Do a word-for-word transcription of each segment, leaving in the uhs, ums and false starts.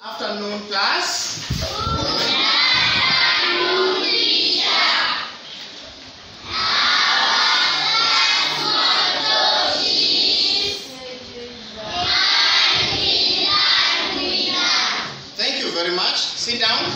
Afternoon, class. Good afternoon, teacher. Our class motto is Learning and Winner. Thank you very much. Sit down.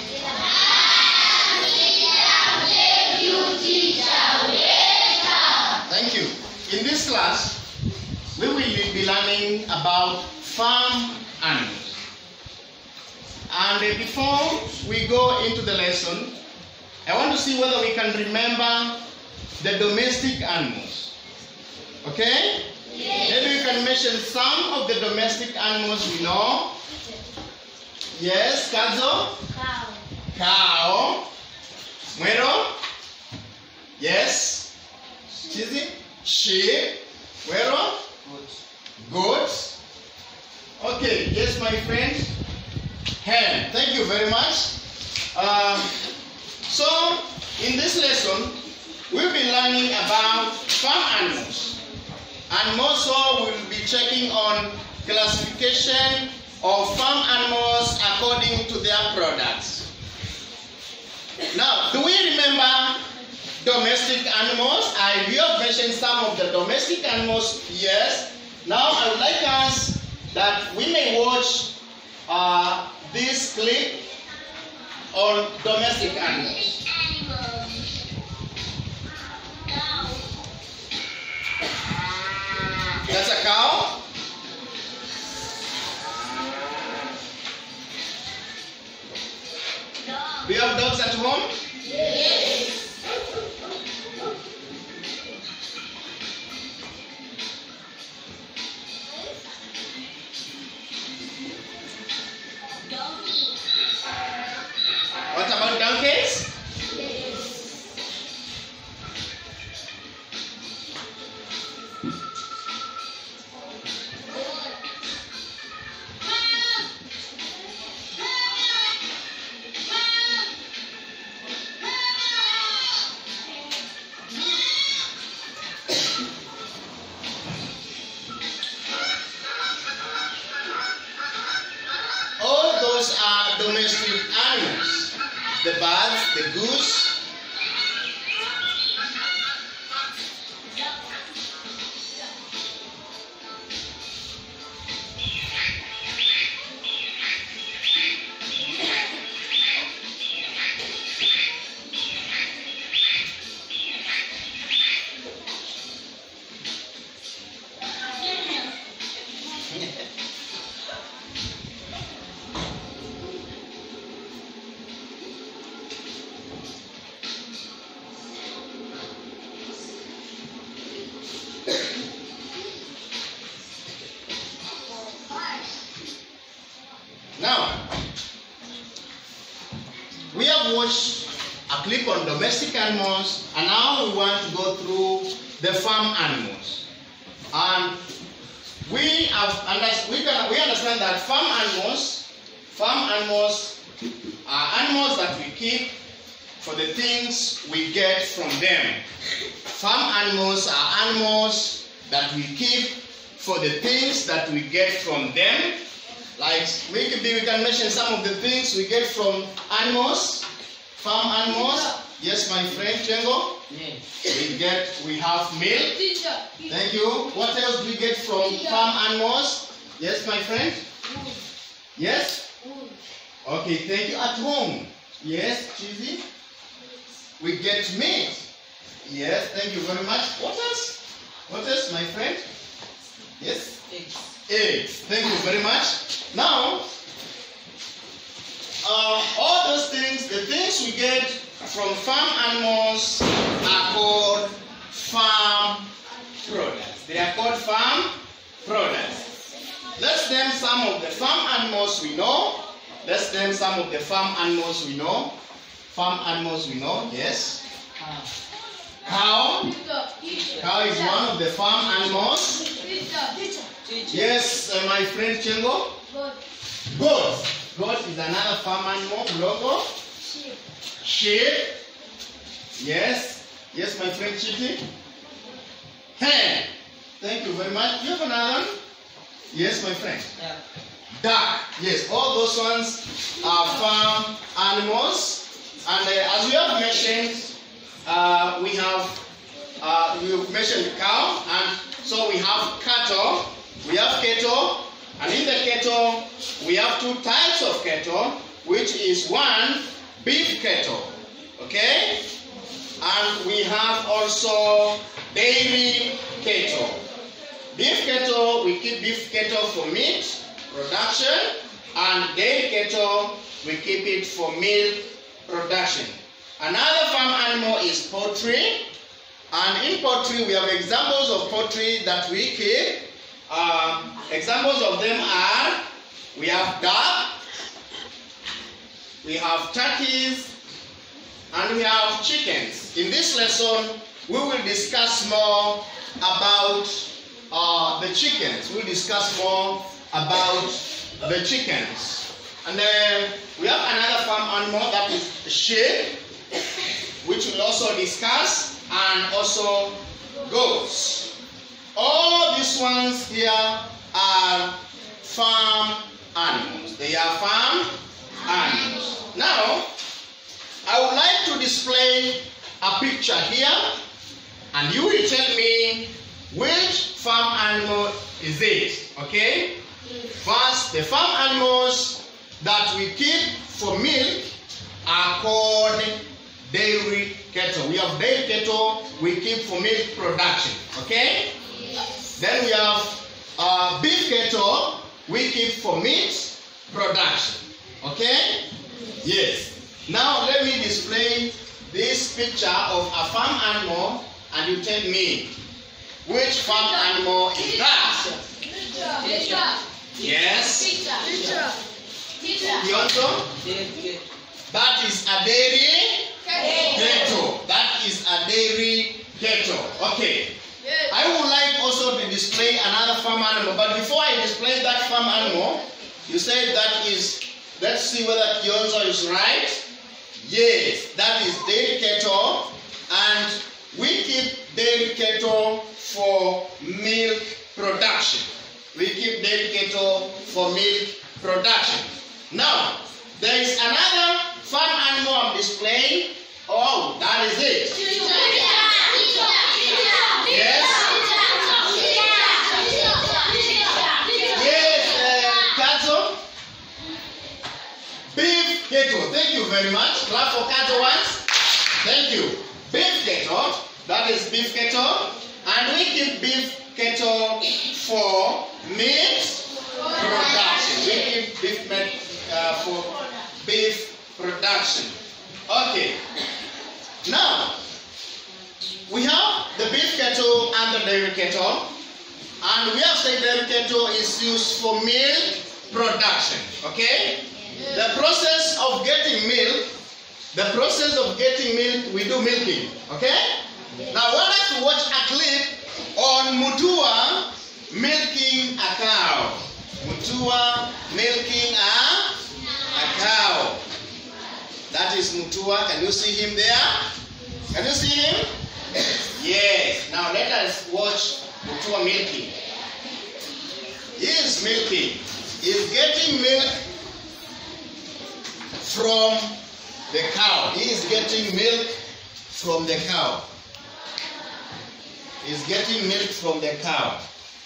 Thank you, teacher. Welcome. Thank you. In this class, we will be learning about farm animals. And before we go into the lesson, I want to see whether we can remember the domestic animals. Okay? Yes. Maybe you can mention some of the domestic animals we know. Yes, Kazo? Cow. Cow. Muero? Yes. Chizi? Sheep. Muero? Goat. Okay, yes, my friend. Hen. Thank you very much. Um, so, in this lesson, we'll be learning about farm animals. And more so, we'll be checking on classification of farm animals according to their products. Now, do we remember domestic animals? I will mention some of the domestic animals. Yes. Now, I would like us that we may watch uh, this clip on domestic animals. That's a cow. Do you have dogs at home? Yes. What about donkeys? All those are domestic animals. The birds, the goose. Now, we have watched a clip on domestic animals, and now we want to go through the farm animals. And we have we can we understand that farm animals, farm animals are animals that we keep for the things we get from them. Farm animals are animals that we keep for the things that we get from them. Like we can, be, we can mention some of the things we get from animals, farm animals. Yes, my friend Chengo. Yes. We get, we have milk. Thank you. What else do we get from farm animals? Yes, my friend. Yes. Okay, thank you. At home. Yes, cheesy. We get meat. Yes, thank you very much. What else? What else, my friend? Yes. Eggs. Eggs. Thank you very much. Now, uh, all those things, the things we get from farm animals are called farm products. They are called farm products. Let's name some of the farm animals we know. Let's name some of the farm animals we know. Farm animals we know, yes. Cow. Cow is one of the farm animals. Yes, uh, my friend Chengo. Goat. Goat is another farm animal. Logo. Sheep. Sheep. Yes. Yes, my friend Chiti. Hen. Thank you very much. Do you have another one? Yes, my friend. Yeah. duck. Yes, all those ones are farm animals. And uh, as we have mentioned, uh, we have uh, we have mentioned cow, and so we have cattle. We have cattle, and in the cattle we have two types of cattle, which is one beef cattle, okay, and we have also dairy cattle. Beef cattle, we keep beef cattle for meat production, and dairy cattle, we keep it for milk production. Another farm animal is poultry, and in poultry we have examples of poultry that we keep. Um, examples of them are, we have duck, we have turkeys, and we have chickens. In this lesson, we will discuss more about uh, the chickens. We'll discuss more about the chickens. And then we have another farm animal, that is sheep, which we'll also discuss, and also goats. All these ones here are farm animals. They are farm animals. Now, I would like to display a picture here, and you will tell me which farm animal is it, okay? First, the farm animals that we keep for milk are called dairy cattle. We have dairy cattle we keep for milk production, okay? Then we have uh, beef cattle we keep for meat production, okay? Yes. Now let me display this picture of a farm animal, and you tell me which farm animal is that? Yes. Kyoto? That is a dairy cattle. That is a dairy cattle. Okay. I would like also to display another farm animal, but before I display that farm animal, you said that is, let's see whether Kyoto is right. Yes, that is dairy cattle, and we keep dairy cattle for milk production. We keep dairy cattle for milk production. Now, there is another farm animal I'm displaying. Oh, that is it. Yes. Yes, uh, cattle. Beef cattle. Thank you very much. Clap for cattle once. Thank you. Beef cattle. That is beef cattle. And we keep beef cattle for meat production. We keep beef meat uh, for beef production. Okay. Now, we have the beef cattle and the dairy cattle. And we have said dairy cattle is used for milk production. Okay? The process of getting milk, the process of getting milk, we do milking. Okay? Now, I want us to watch a clip on Mutua milking a cow. Mutua milking a, a cow. That is Mutua. Can you see him there? Can you see him? Yes. Now let us watch Mutua milking. He is milking. He is getting milk from the cow. He is getting milk from the cow. He is getting milk from the cow.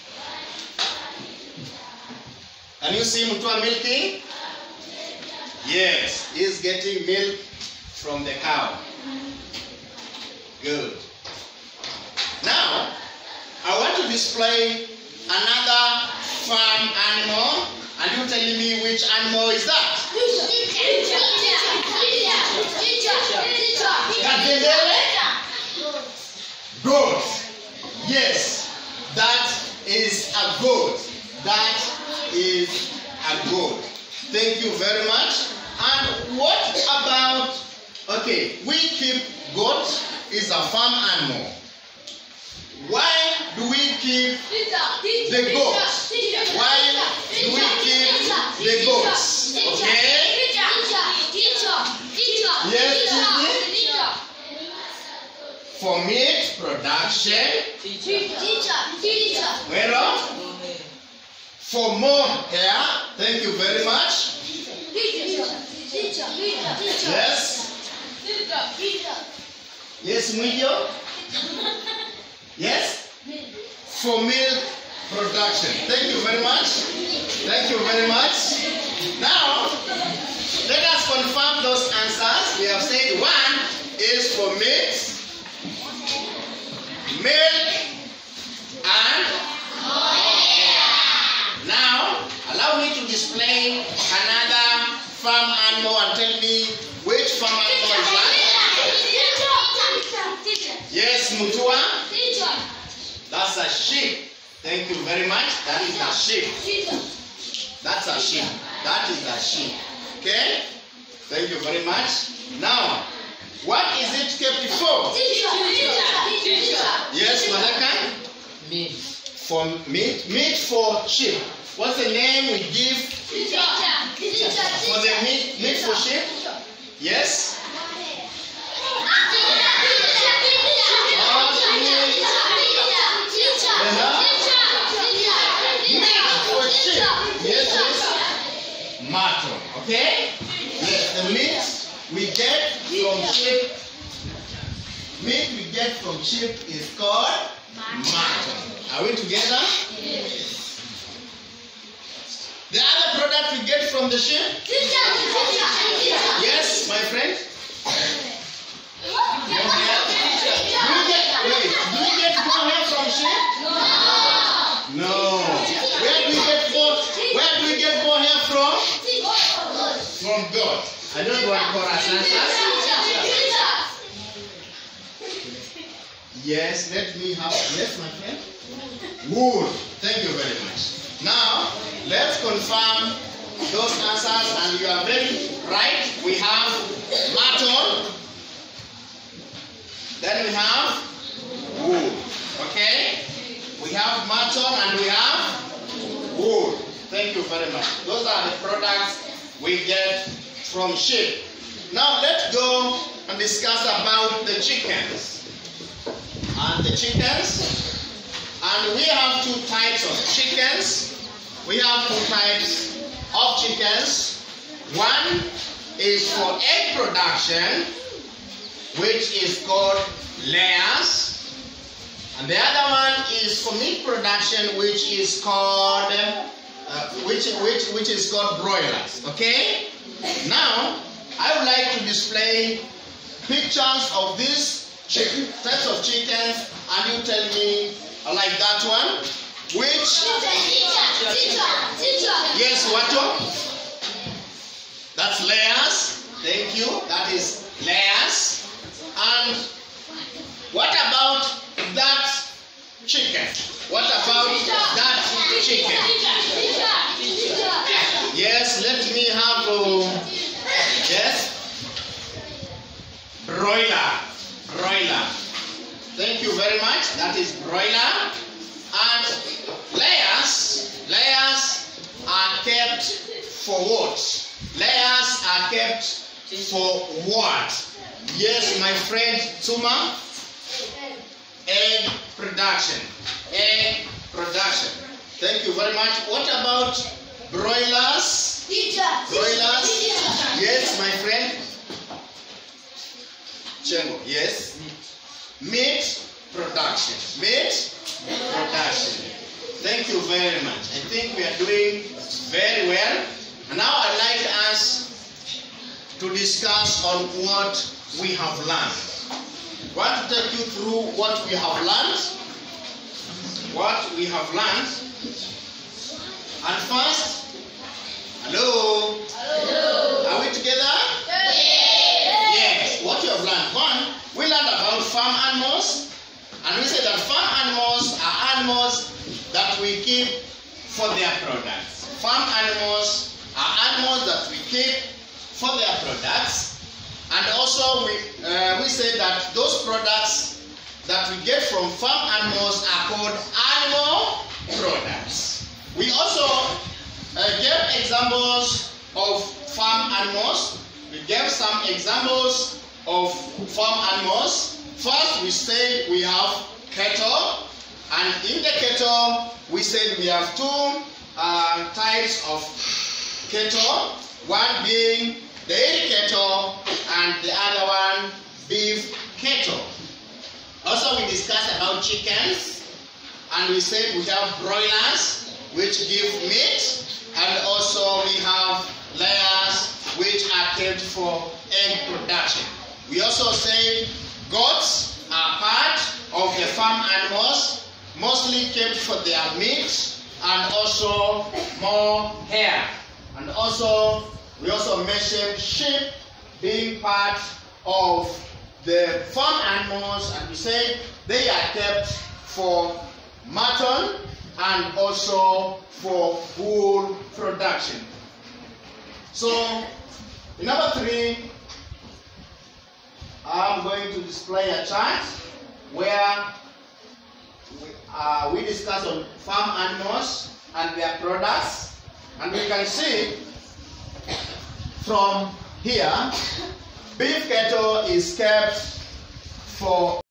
Can you see Mutua milking? Yes, he is getting milk from the cow. Good. Now, I want to display another farm animal, and you telling me which animal is that? Goat. Yes, that is a goat. That is a goat. Thank you very much. And what about, okay, we keep goat is a farm animal. Why do we keep the goats? Why do we keep the goats? Okay? Yes, for meat production. Well, for more hair. Thank you very much. Yes. Yes, medium. Yes. For milk production. Thank you very much. Thank you very much. Now, let us confirm those answers. We have said one is for meat, milk, and now allow me to display another farm animal and tell me which farm animal is that? Yes, Mutua. That's a sheep. Thank you very much. That is a sheep. That's a sheep. That is a sheep. Okay? Thank you very much. Now, what is it kept for? Yes, Muthoka? Meat. For meat. Meat for sheep. What's the name we give for the meat? Meat for sheep? Yes? Yes, yes. Mutton. Okay? Yes, the meat we get from sheep. Meat we get from sheep is called mutton. Are we together? Yes. The other product we get from the sheep? Yes, my friend? Do you get, wait, do you get more hair from sheep? No. Where do we get more, where do we get more hair from? From God. I don't want to call us answers. Yes, let me have, yes, my friend? Wool. Thank you very much. Now, let's confirm those answers, and you are very right. We have mutton, then we have wool. Okay? We have mutton and we have wool. Thank you very much. Those are the products we get from sheep. Now, let's go and discuss about the chickens. And the chickens. And we have two types of chickens. We have two types of chickens. One is for egg production, which is called layers. And the other one is for meat production, which is called uh, which which which is called broilers. Okay? Now, I would like to display pictures of these chicken, types of chickens, and you tell me, uh, like that one, which? Yes, what one? That's layers. Thank you. That is layers. And what about that chicken? What about that chicken? Yes, let me have uh, yes. Broiler. Broiler. Thank you very much. That is broiler. And layers. Layers are kept for what? Layers are kept for what? Yes, my friend Tuma. Egg production. Egg production. Thank you very much. What about broilers? Broilers? Yes, my friend. Chengo. Yes. Meat production. Meat production. Thank you very much. I think we are doing very well. And now I'd like us to discuss on what we have learned. I want to take you through what we have learned. What we have learned. And first, hello? Hello. Are we together? Yes. Yes. What you have learned. One, we learned about farm animals. And we said that farm animals are animals that we keep for their products. Farm animals are animals that we keep for their products. And also we, uh, we said that those products that we get from farm animals are called animal products. We also uh, gave examples of farm animals. We gave some examples of farm animals. First, we said we have cattle, and in the cattle, we said we have two uh, types of cattle, one being dairy cattle and the other one beef cattle. Also, we discussed about chickens, and we said we have broilers which give meat, and also we have layers which are kept for egg production. We also said goats are part of the farm animals, mostly kept for their meat and also more hair. And also, we also mentioned sheep being part of the farm animals, and we said they are kept for mutton and also for wool production. So, in number three, I'm going to display a chart where we, uh, we discuss on farm animals and their products, and we can see from here, beef cattle is kept for